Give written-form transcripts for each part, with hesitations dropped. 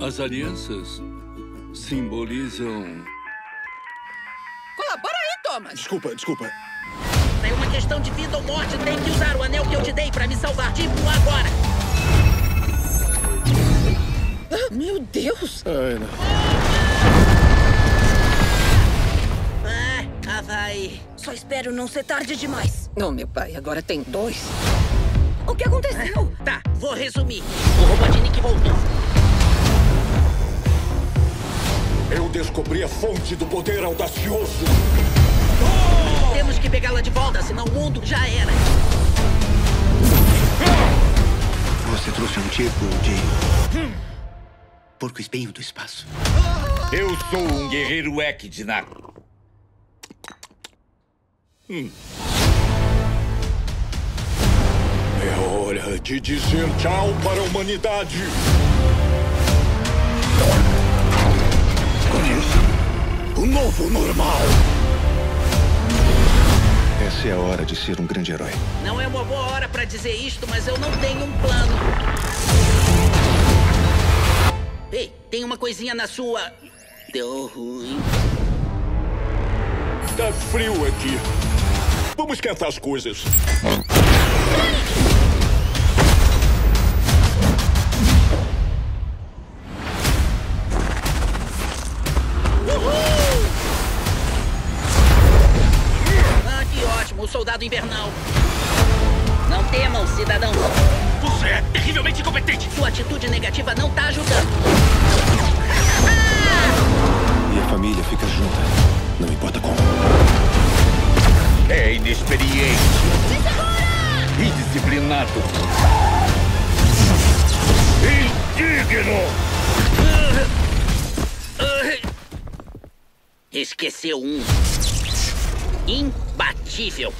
As alianças simbolizam... Colabora aí, Thomas. Desculpa. É uma questão de vida ou morte. Tem que usar o anel que eu te dei pra me salvar. Tipo, agora. Meu Deus. Ai, não. Vai. Só espero não ser tarde demais. Não, meu pai, agora tem 2. O que aconteceu? Tá, vou resumir. O Robotnik voltou. Eu descobri a fonte do poder audacioso. Temos que pegá-la de volta, senão o mundo já era. Você trouxe um tipo de... porco-espinho do espaço. Eu sou um guerreiro Equidna. É hora de dizer tchau para a humanidade. Conheça o novo normal. Essa é a hora de ser um grande herói. Não é uma boa hora pra dizer isto, mas eu não tenho um plano. Ei, tem uma coisinha na sua... Deu ruim. Tá frio aqui. Vamos esquentar as coisas. Que ótimo, o soldado invernal. Não temam, cidadãos. Você é terrivelmente incompetente. Sua atitude negativa não tá ajudando. E a família fica junta, não importa como. É inexperiente. Indisciplinado. Indigno. Esqueceu um. Imbatível.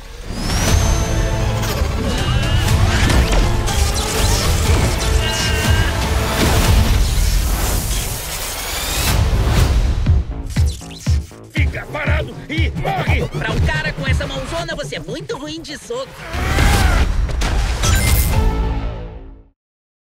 Fica parado e morre! Pra um cara com essa mãozona, você é muito ruim de soco.